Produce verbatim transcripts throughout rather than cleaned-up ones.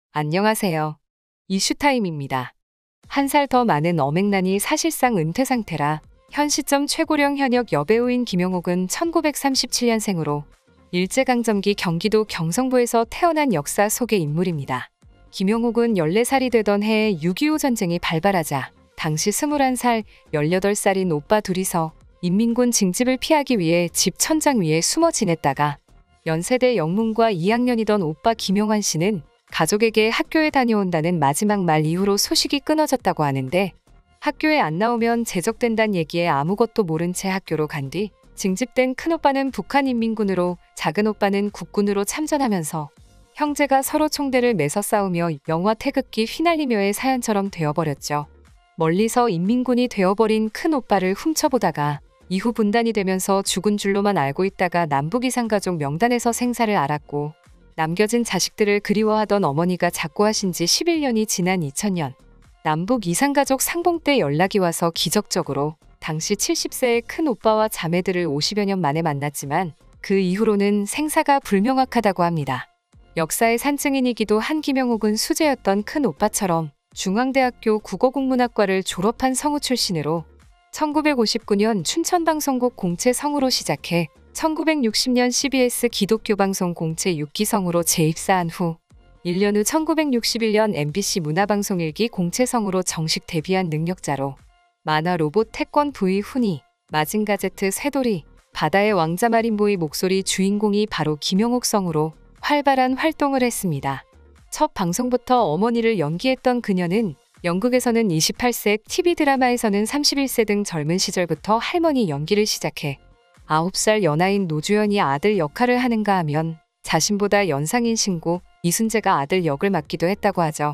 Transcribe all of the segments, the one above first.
안녕하세요. 이슈타임입니다. 한 살 더 많은 엄앵란이 사실상 은퇴 상태라 현 시점 최고령 현역 여배우인 김영옥은 천구백삼십칠 년생으로 일제강점기 경기도 경성부에서 태어난 역사 속의 인물입니다. 김영옥은 열네 살이 되던 해에 육이오 전쟁이 발발하자 당시 스물한 살, 열여덟 살인 오빠 둘이서 인민군 징집을 피하기 위해 집 천장 위에 숨어 지냈다가 연세대 영문과 이 학년이던 오빠 김용환 씨는 가족에게 학교에 다녀온다는 마지막 말 이후로 소식이 끊어졌다고 하는데, 학교에 안 나오면 제적된다는 얘기에 아무것도 모른 채 학교로 간 뒤 징집된 큰오빠는 북한인민군으로, 작은오빠는 국군으로 참전하면서 형제가 서로 총대를 매서 싸우며 영화 태극기 휘날리며의 사연처럼 되어버렸죠. 멀리서 인민군이 되어버린 큰오빠를 훔쳐보다가 이후 분단이 되면서 죽은 줄로만 알고 있다가 남북이상가족 명단에서 생사를 알았고, 남겨진 자식들을 그리워하던 어머니가 작고하신 지 십일 년이 지난 이천 년 남북 이상가족 상봉 때 연락이 와서 기적적으로 당시 칠십 세의 큰 오빠와 자매들을 오십여 년 만에 만났지만 그 이후로는 생사가 불명확하다고 합니다. 역사의 산증인이기도 한 김영옥은 수재였던 큰 오빠처럼 중앙대학교 국어국문학과를 졸업한 성우 출신으로 천구백오십구 년 춘천방송국 공채 성우로 시작해 천구백육십 년 씨비에스 기독교 방송 공채 육 기 성우로 재입사한 후 일 년 후 천구백육십일 년 엠비씨 문화방송 일 기 공채 성우로 정식 데뷔한 능력자로 만화 로봇 태권 브이 훈이, 마징가 제트 쇠돌이, 바다의 왕자 마린보이 목소리 주인공이 바로 김영옥 성우로 활발한 활동을 했습니다. 첫 방송부터 어머니를 연기했던 그녀는 연극에서는 이십팔 세, 티비 드라마에서는 삼십일 세 등 젊은 시절부터 할머니 연기를 시작해 아홉 살 연하인 노주연이 아들 역할을 하는가 하면 자신보다 연상인 신고 이순재가 아들 역을 맡기도 했다고 하죠.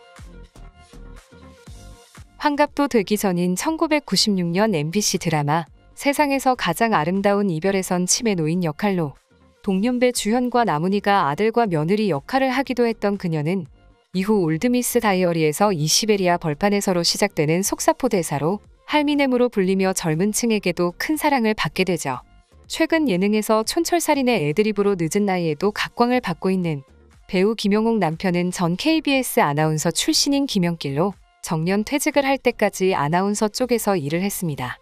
환갑도 되기 전인 천구백구십육 년 엠비씨 드라마 세상에서 가장 아름다운 이별에선 치매 노인 역할로 동년배 주현과 나문희가 아들과 며느리 역할을 하기도 했던 그녀는 이후 올드미스 다이어리에서 이시베리아 벌판에서로 시작되는 속사포 대사로 할미넴으로 불리며 젊은 층에게도 큰 사랑을 받게 되죠. 최근 예능에서 촌철살인의 애드립으로 늦은 나이에도 각광을 받고 있는 배우 김영옥 남편은 전 케이비에스 아나운서 출신인 김영길로 정년 퇴직을 할 때까지 아나운서 쪽에서 일을 했습니다.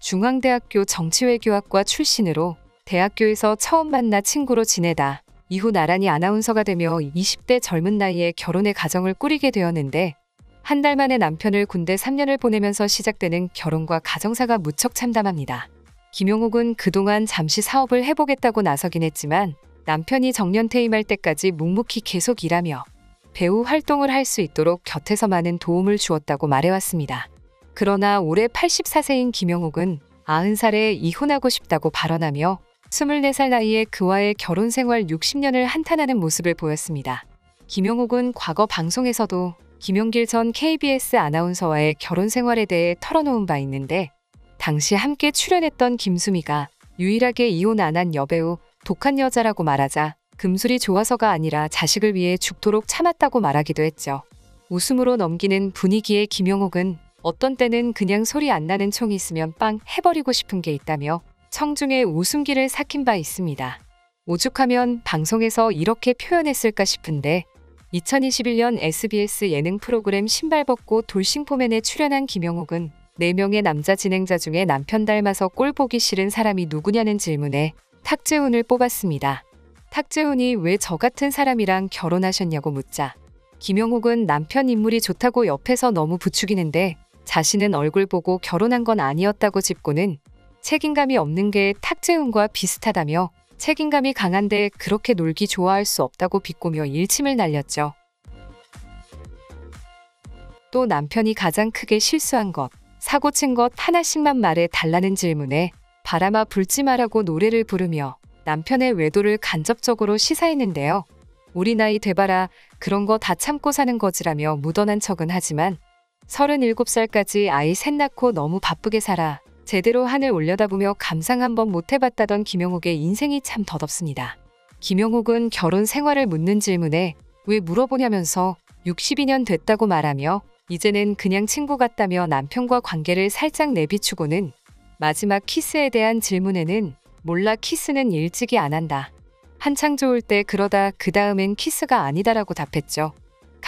중앙대학교 정치외교학과 출신으로 대학교에서 처음 만나 친구로 지내다 이후 나란히 아나운서가 되며 이십 대 젊은 나이에 결혼의 가정을 꾸리게 되었는데, 한 달 만에 남편을 군대 삼 년을 보내면서 시작되는 결혼과 가정사가 무척 참담합니다. 김영옥은 그동안 잠시 사업을 해보겠다고 나서긴 했지만 남편이 정년 퇴임할 때까지 묵묵히 계속 일하며 배우 활동을 할 수 있도록 곁에서 많은 도움을 주었다고 말해왔습니다. 그러나 올해 팔십사 세인 김영옥은 아흔 살에 이혼하고 싶다고 발언하며 스물네 살 나이에 그와의 결혼 생활 육십 년을 한탄하는 모습을 보였습니다. 김영옥은 과거 방송에서도 김용길 전 케이비에스 아나운서와의 결혼 생활에 대해 털어놓은 바 있는데, 당시 함께 출연했던 김수미가 유일하게 이혼 안 한 여배우, 독한 여자라고 말하자 금술이 좋아서가 아니라 자식을 위해 죽도록 참았다고 말하기도 했죠. 웃음으로 넘기는 분위기의 김영옥은 어떤 때는 그냥 소리 안 나는 총이 있으면 빵 해버리고 싶은 게 있다며 청중의 웃음기를 삭힌 바 있습니다. 오죽하면 방송에서 이렇게 표현했을까 싶은데, 이천이십일 년 에스비에스 예능 프로그램 신발 벗고 돌싱포맨에 출연한 김영옥은 네 명의 남자 진행자 중에 남편 닮아서 꼴 보기 싫은 사람이 누구냐는 질문에 탁재훈을 뽑았습니다. 탁재훈이 왜 저 같은 사람이랑 결혼하셨냐고 묻자 김영옥은 남편 인물이 좋다고 옆에서 너무 부추기는데 자신은 얼굴 보고 결혼한 건 아니었다고 짚고는 책임감이 없는 게 탁재훈과 비슷하다며 책임감이 강한데 그렇게 놀기 좋아할 수 없다고 비꼬며 일침을 날렸죠. 또 남편이 가장 크게 실수한 것, 사고 친 것 하나씩만 말해 달라는 질문에 바람아 불지 마라고 노래를 부르며 남편의 외도를 간접적으로 시사했는데요. 우리 나이 돼봐라, 그런 거 다 참고 사는 거지라며 묻어난 척은 하지만 서른일곱 살까지 아이 셋 낳고 너무 바쁘게 살아 제대로 하늘 올려다보며 감상 한번 못 해봤다던 김영옥의 인생이 참 덧없습니다. 김영옥은 결혼 생활을 묻는 질문에 왜 물어보냐면서 육십이 년 됐다고 말하며 이제는 그냥 친구 같다며 남편과 관계를 살짝 내비추고는 마지막 키스에 대한 질문에는 몰라, 키스는 일찍이 안 한다. 한창 좋을 때 그러다 그 다음엔 키스가 아니다라고 답했죠.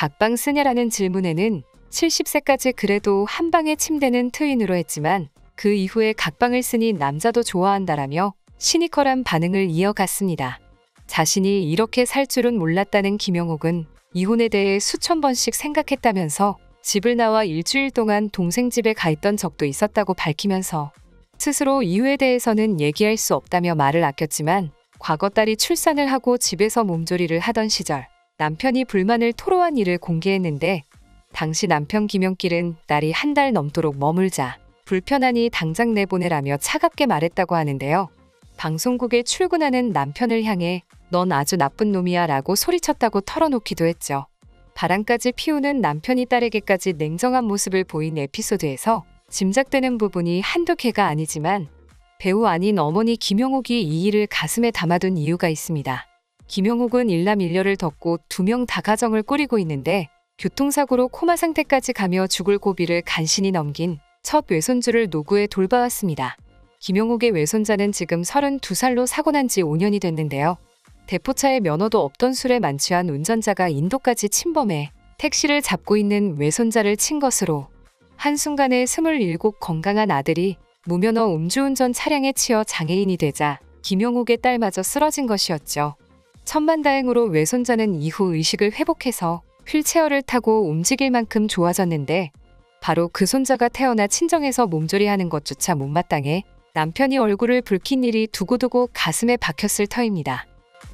각방 쓰냐라는 질문에는 칠십 세까지 그래도 한 방에 침대는 트윈으로 했지만 그 이후에 각방을 쓰니 남자도 좋아한다라며 시니컬한 반응을 이어갔습니다. 자신이 이렇게 살 줄은 몰랐다는 김영옥은 이혼에 대해 수천 번씩 생각했다면서 집을 나와 일주일 동안 동생 집에 가 있던 적도 있었다고 밝히면서 스스로 이유에 대해서는 얘기할 수 없다며 말을 아꼈지만 과거 딸이 출산을 하고 집에서 몸조리를 하던 시절 남편이 불만을 토로한 일을 공개했는데 당시 남편 김영길은 딸이 한 달 넘도록 머물자 불편하니 당장 내보내라며 차갑게 말했다고 하는데요. 방송국에 출근하는 남편을 향해 넌 아주 나쁜 놈이야 라고 소리쳤다고 털어놓기도 했죠. 바람까지 피우는 남편이 딸에게까지 냉정한 모습을 보인 에피소드에서 짐작되는 부분이 한두 개가 아니지만 배우 아닌 어머니 김영옥이 이 일을 가슴에 담아둔 이유가 있습니다. 김영옥은 일남일녀를 덮고 두 명 다 가정을 꾸리고 있는데 교통사고로 코마 상태까지 가며 죽을 고비를 간신히 넘긴 첫 외손주를 노구에 돌봐왔습니다. 김영옥의 외손자는 지금 서른두 살로 사고 난 지 오 년이 됐는데요. 대포차에 면허도 없던 술에 만취한 운전자가 인도까지 침범해 택시를 잡고 있는 외손자를 친 것으로 한순간에 스물일곱 건강한 아들이 무면허 음주운전 차량에 치여 장애인이 되자 김영옥의 딸마저 쓰러진 것이었죠. 천만다행으로 외손자는 이후 의식을 회복해서 휠체어를 타고 움직일 만큼 좋아졌는데 바로 그 손자가 태어나 친정에서 몸조리하는 것조차 못마땅해 남편이 얼굴을 붉힌 일이 두고두고 가슴에 박혔을 터입니다.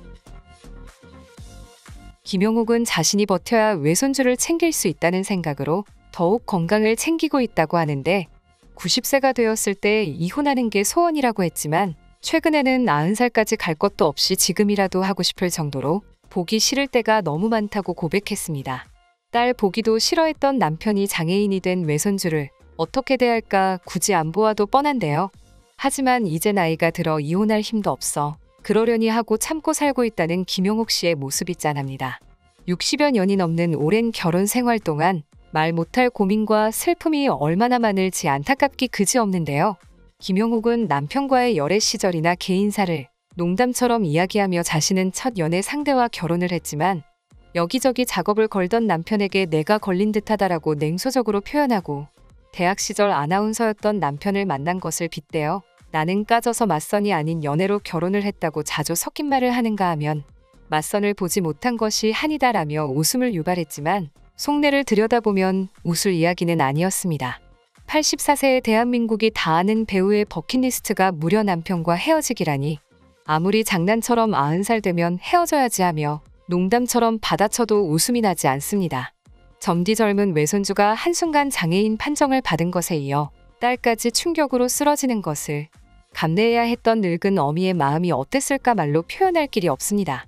김영옥은 자신이 버텨야 외손주를 챙길 수 있다는 생각으로 더욱 건강을 챙기고 있다고 하는데 구십 세가 되었을 때 이혼하는 게 소원이라고 했지만 최근에는 아흔 살까지 갈 것도 없이 지금이라도 하고 싶을 정도로 보기 싫을 때가 너무 많다고 고백했습니다. 딸 보기도 싫어했던 남편이 장애인이 된 외손주를 어떻게 대할까 굳이 안 보아도 뻔한데요. 하지만 이제 나이가 들어 이혼할 힘도 없어 그러려니 하고 참고 살고 있다는 김영옥 씨의 모습이 짠합니다. 육십여 년이 넘는 오랜 결혼 생활 동안 말 못할 고민과 슬픔이 얼마나 많을지 안타깝기 그지없는데요. 김영옥은 남편과의 열애 시절이나 개인사를 농담처럼 이야기하며 자신은 첫 연애 상대와 결혼을 했지만 여기저기 작업을 걸던 남편에게 내가 걸린 듯하다라고 냉소적으로 표현하고 대학 시절 아나운서였던 남편을 만난 것을 빗대어 나는 까져서 맞선이 아닌 연애로 결혼을 했다고 자주 섞인 말을 하는가 하면 맞선을 보지 못한 것이 한이다라며 웃음을 유발했지만 속내를 들여다보면 웃을 이야기는 아니었습니다. 팔십사 세의 대한민국이 다 아는 배우의 버킷리스트가 무려 남편과 헤어지기라니 아무리 장난처럼 아흔 살 되면 헤어져야지 하며 농담처럼 받아쳐도 웃음이 나지 않습니다. 점디 젊은 외손주가 한순간 장애인 판정을 받은 것에 이어 딸까지 충격으로 쓰러지는 것을 감내해야 했던 늙은 어미의 마음이 어땠을까 말로 표현할 길이 없습니다.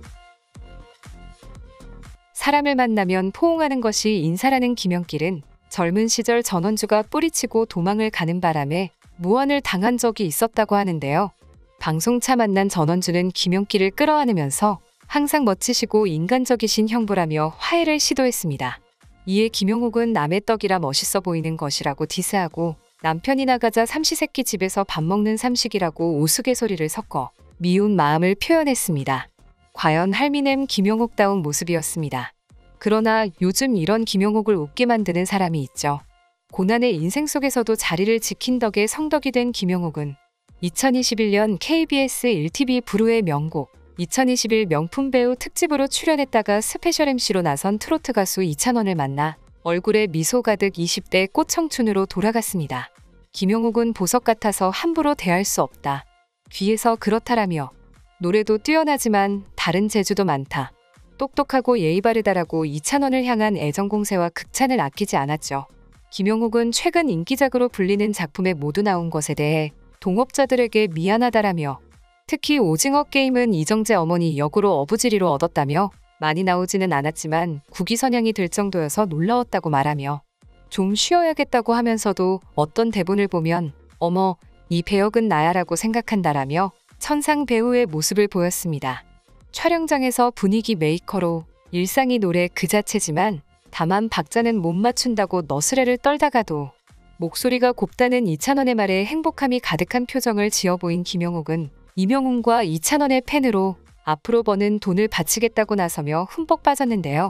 사람을 만나면 포옹하는 것이 인사라는 김영길은 젊은 시절 전원주가 뿌리치고 도망을 가는 바람에 무언을 당한 적이 있었다고 하는데요. 방송차 만난 전원주는 김영길을 끌어안으면서 항상 멋지시고 인간적이신 형부라며 화해를 시도했습니다. 이에 김영옥은 남의 떡이라 멋있어 보이는 것이라고 디스하고 남편이 나가자 삼시세끼 집에서 밥 먹는 삼식이라고 우스갯소리를 섞어 미운 마음을 표현했습니다. 과연 할미넴 김영옥다운 모습이었습니다. 그러나 요즘 이런 김영옥을 웃게 만드는 사람이 있죠. 고난의 인생 속에서도 자리를 지킨 덕에 성덕이 된 김영옥은 이천이십일 년 케이비에스 일 티비 부르의 명곡 이천이십일 명품 배우 특집으로 출연했다가 스페셜 엠씨로 나선 트로트 가수 이찬원을 만나 얼굴에 미소 가득 이십 대 꽃청춘으로 돌아갔습니다. 김영옥은 보석 같아서 함부로 대할 수 없다. 귀에서 그렇다라며 노래도 뛰어나지만 다른 재주도 많다. 똑똑하고 예의 바르다라고 이찬원을 향한 애정 공세와 극찬을 아끼지 않았죠. 김영옥은 최근 인기작으로 불리는 작품에 모두 나온 것에 대해 동업자들에게 미안하다라며 특히 오징어 게임은 이정재 어머니 역으로 어부지리로 얻었다며 많이 나오지는 않았지만 국위선양이 될 정도여서 놀라웠다고 말하며 좀 쉬어야겠다고 하면서도 어떤 대본을 보면 어머 이 배역은 나야라고 생각한다라며 천상 배우의 모습을 보였습니다. 촬영장에서 분위기 메이커로 일상이 노래 그 자체지만 다만 박자는 못 맞춘다고 너스레를 떨다가도 목소리가 곱다는 이찬원의 말에 행복함이 가득한 표정을 지어 보인 김영옥은 이명웅과 이찬원의 팬으로 앞으로 버는 돈을 바치겠다고 나서며 흠뻑 빠졌는데요.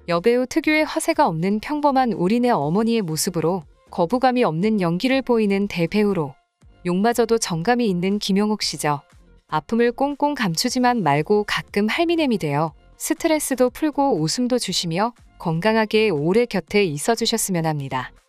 여배우 특유의 허세가 없는 평범한 우리네 어머니의 모습으로 거부감이 없는 연기를 보이는 대배우로 욕마저도 정감이 있는 김용옥 씨죠. 아픔을 꽁꽁 감추지만 말고 가끔 할미넴이 되어 스트레스도 풀고 웃음도 주시며 건강하게 오래 곁에 있어 주셨으면 합니다.